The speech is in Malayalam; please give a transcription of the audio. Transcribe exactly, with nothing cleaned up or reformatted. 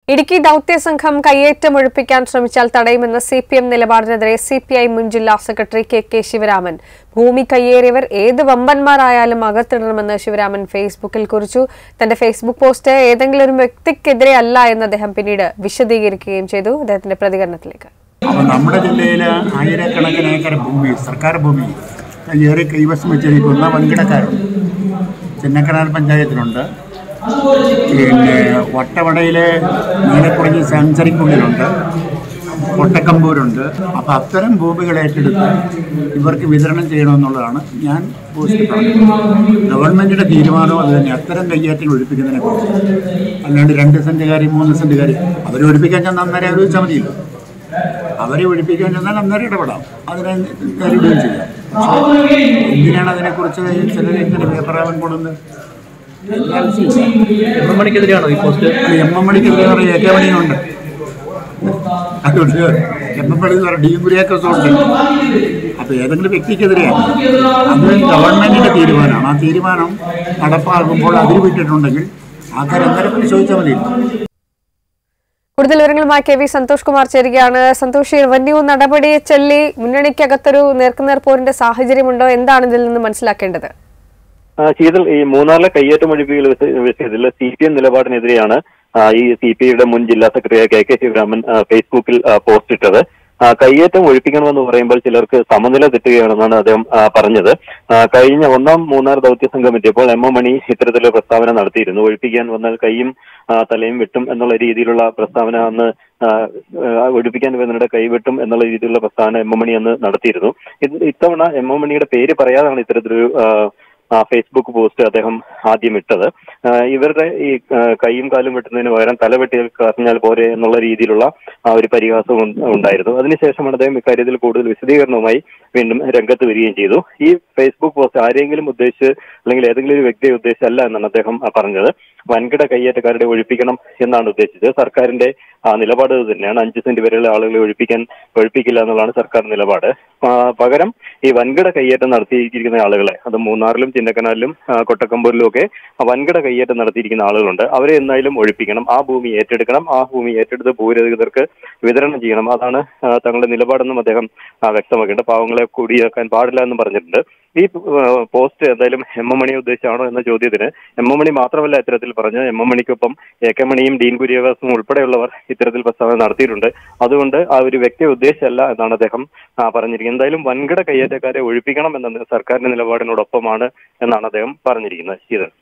ഇടുക്കി ദൌത്യ സംഘം കയ്യേറ്റം ഒഴിപ്പിക്കാൻ ശ്രമിച്ചാൽ തടയുമെന്ന സി പി എം നിലപാടിനെതിരെ സി പി ഐ മുൻ ജില്ലാ സെക്രട്ടറി കെ കെ ശിവരാമൻ. ഭൂമി കയ്യേറിയവർ ഏത് വമ്പന്മാരായാലും അകത്തിടണമെന്ന് ശിവരാമൻ ഫേസ്ബുക്കിൽ കുറിച്ചു. തന്റെ ഫേസ്ബുക്ക് പോസ്റ്റ് ഏതെങ്കിലും ഒരു വ്യക്തിക്കെതിരെ അല്ല എന്ന് അദ്ദേഹം പിന്നീട് വിശദീകരിക്കുകയും ചെയ്തു. അദ്ദേഹത്തിന്റെ പ്രതികരണത്തിലേക്ക്. നമ്മുടെ ജില്ലയിലെ ആയിരക്കണക്കിന് ഏക്കർ ഭൂമി, സർക്കാർ ഭൂമി കയ്യേറി കൈവശം വെച്ചിരിക്കുന്ന വൻകിടക്കാരുണ്ട്. ചിന്നക്കനാൽ പഞ്ചായത്തിലുണ്ട്, പിന്നെ വട്ടവടയിലെ നീലക്കുറിഞ്ഞി സാങ്ചറിക്കുള്ളിലുണ്ട്, കൊട്ടക്കമ്പൂരുണ്ട്. അപ്പോൾ അത്തരം ഭൂമികൾ ഏറ്റെടുത്ത് ഇവർക്ക് വിതരണം ചെയ്യണമെന്നുള്ളതാണ് ഞാൻ പോസ്റ്റ് പറഞ്ഞത്. ഗവൺമെൻറ്റിൻ്റെ തീരുമാനവും അത് തന്നെ, അത്തരം കയ്യേറ്റം ഒഴിപ്പിക്കുന്നതിനെ കുറിച്ച്. അല്ലാണ്ട് രണ്ട് സെൻറ്റുകാരി മൂന്ന് സെൻറ്റുകാരി അവരെ ഒഴിപ്പിക്കാൻ ചെന്നാൽ അന്നേരം ആലോചിച്ചാൽ മതിയില്ല. അവരെ ഒഴിപ്പിക്കാൻ ചെന്നാൽ അന്നേരം ഇടപെടാം, അതിനെ നേരിടുകയും ചെയ്യാം. പക്ഷേ എന്തിനാണ് അതിനെക്കുറിച്ച് ചിലർ ഇങ്ങനെ പേപ്പറാവൻ കൊടുക്കുന്നത്? എം എം മണിക്കെതിരെയാണോ ഈ പോസ്റ്റ്? എം എം മണിക്കെതിരെ പറയും, എ കെ മണിയുണ്ട്. അതുകൊണ്ട് എം എം മണി എന്ന് പറഞ്ഞാൽ ഡി കുര്യാക്കോസുണ്ട്. അപ്പോൾ ഏതെങ്കിലും വ്യക്തിക്കെതിരെയാണ്. അത് ഗവൺമെൻറ്റിൻ്റെ തീരുമാനമാണ്. ആ തീരുമാനം നടപ്പാകുമ്പോൾ അതിൽ വിട്ടിട്ടുണ്ടെങ്കിൽ ആൾക്കാർ എങ്ങനെ പരിശോധിച്ചാൽ മതി. കൂടുതൽ വിവരങ്ങളുമായി കെ വി സന്തോഷ് കുമാർ ചേരുകയാണ്. സന്തോഷ്, റവന്യൂ നടപടിയെ ചൊല്ലി മുന്നണിക്കകത്തൊരു നേർക്കുനേർ പോരിന്റെ സാഹചര്യമുണ്ടോ? എന്താണ് ഇതിൽ നിന്ന് മനസ്സിലാക്കേണ്ടത്? ശീതൽ, ഈ മൂന്നാറിലെ കയ്യേറ്റം ഒഴിപ്പിക്കൽ വിഷയത്തിൽ സി പി എം നിലപാടിനെതിരെയാണ് ഈ സി പി ഐയുടെ മുൻ ജില്ലാ സെക്രട്ടറി കെ കെ ശിവരാമൻ ഫേസ്ബുക്കിൽ പോസ്റ്റ് ഇട്ടത്. കയ്യേറ്റം ഒഴിപ്പിക്കണമെന്ന് പറയുമ്പോൾ ചിലർക്ക് സമനില തെറ്റുകയാണെന്നാണ് അദ്ദേഹം പറഞ്ഞത്. കഴിഞ്ഞ ഒന്നാം മൂന്നാർ ദൌത്യ സംഘം എത്തിയപ്പോൾ എം എം മണി ഇത്തരത്തിലുള്ള പ്രസ്താവന നടത്തിയിരുന്നു. ഒഴിപ്പിക്കാൻ വന്നാൽ കൈയും തലയും വെട്ടും എന്നുള്ള രീതിയിലുള്ള പ്രസ്താവന അന്ന് ഒഴിപ്പിക്കാൻ വരുന്നവരുടെ കൈവെട്ടും എന്നുള്ള രീതിയിലുള്ള പ്രസ്താവന എം എം മണി അന്ന് നടത്തിയിരുന്നു. ഇത്തവണ എം എം മണിയുടെ പേര് പറയാതാണ് ഇത്തരത്തിലൊരു ഫേസ്ബുക്ക് പോസ്റ്റ് അദ്ദേഹം ആദ്യം ഇട്ടത്. ഇവരുടെ ഈ കൈയും കാലും വെട്ടുന്നതിന് പകരം തല വെട്ടി പറഞ്ഞാൽ പോരെ എന്നുള്ള രീതിയിലുള്ള ആ ഒരു പരിഹാസം ഉണ്ടായിരുന്നു. അതിനുശേഷമാണ് അദ്ദേഹം ഇക്കാര്യത്തിൽ കൂടുതൽ വിശദീകരണവുമായി വീണ്ടും രംഗത്ത് വരികയും ചെയ്തു. ഈ ഫേസ്ബുക്ക് പോസ്റ്റ് ആരെങ്കിലും ഉദ്ദേശിച്ച് അല്ലെങ്കിൽ ഏതെങ്കിലും ഒരു വ്യക്തിയെ ഉദ്ദേശിച്ചല്ല എന്നാണ് അദ്ദേഹം പറഞ്ഞത്. വൻകിട കയ്യേറ്റക്കാരുടെ ഒഴിപ്പിക്കണം എന്നാണ് ഉദ്ദേശിച്ചത്. സർക്കാരിന്റെ നിലപാട് തന്നെയാണ്. അഞ്ച് സെന്റ് വരെയുള്ള ആളുകളെ ഒഴിപ്പിക്കാൻ ഒഴിപ്പിക്കില്ല എന്നുള്ളതാണ് സർക്കാർ നിലപാട്. പകരം ഈ വൻകിട കയ്യേറ്റം നടത്തിയിരിക്കുന്ന ആളുകളെ, അത് മൂന്നാറിലും ചിന്നക്കനാലിലും കൊട്ടക്കമ്പൂരിലും ഒക്കെ വൻകിട കയ്യേറ്റം നടത്തിയിരിക്കുന്ന ആളുകളുണ്ട്. അവരെ എന്തായാലും ഒഴിപ്പിക്കണം. ആ ഭൂമി ഏറ്റെടുക്കണം. ആ ഭൂമി ഏറ്റെടുത്ത് ഭൂരഹിതർക്ക് വിതരണം ചെയ്യണം. അതാണ് തങ്ങളുടെ നിലപാടെന്നും അദ്ദേഹം വ്യക്തമാക്കേണ്ടത്. പാവങ്ങളെ കുടിയാക്കാൻ പാടില്ല എന്നും പറഞ്ഞിട്ടുണ്ട്. ഈ പോസ്റ്റ് എന്തായാലും എം എം മണിയെ ഉദ്ദേശിച്ചാണോ എന്ന ചോദ്യത്തിന് എം എം മണി മാത്രമല്ല ഇത്തരത്തിൽ പറഞ്ഞത്. എം എം മണിക്കൊപ്പം എ കെ മണിയും ഡീൻ കുര്യാക്കോസും ഉൾപ്പെടെയുള്ളവർ ഇത്തരത്തിൽ പ്രസ്താവന നടത്തിയിട്ടുണ്ട്. അതുകൊണ്ട് ആ ഒരു വ്യക്തിയെ ഉദ്ദേശിച്ചല്ല എന്നാണ് അദ്ദേഹം പറഞ്ഞിരിക്കുന്നത്. എന്തായാലും വൻകിട കയ്യേറ്റക്കാരെ ഒഴിപ്പിക്കണം എന്ന സർക്കാരിന്റെ നിലപാടിനോടൊപ്പമാണ് എന്നാണ് അദ്ദേഹം പറഞ്ഞിരിക്കുന്നത്. ശീതൾ.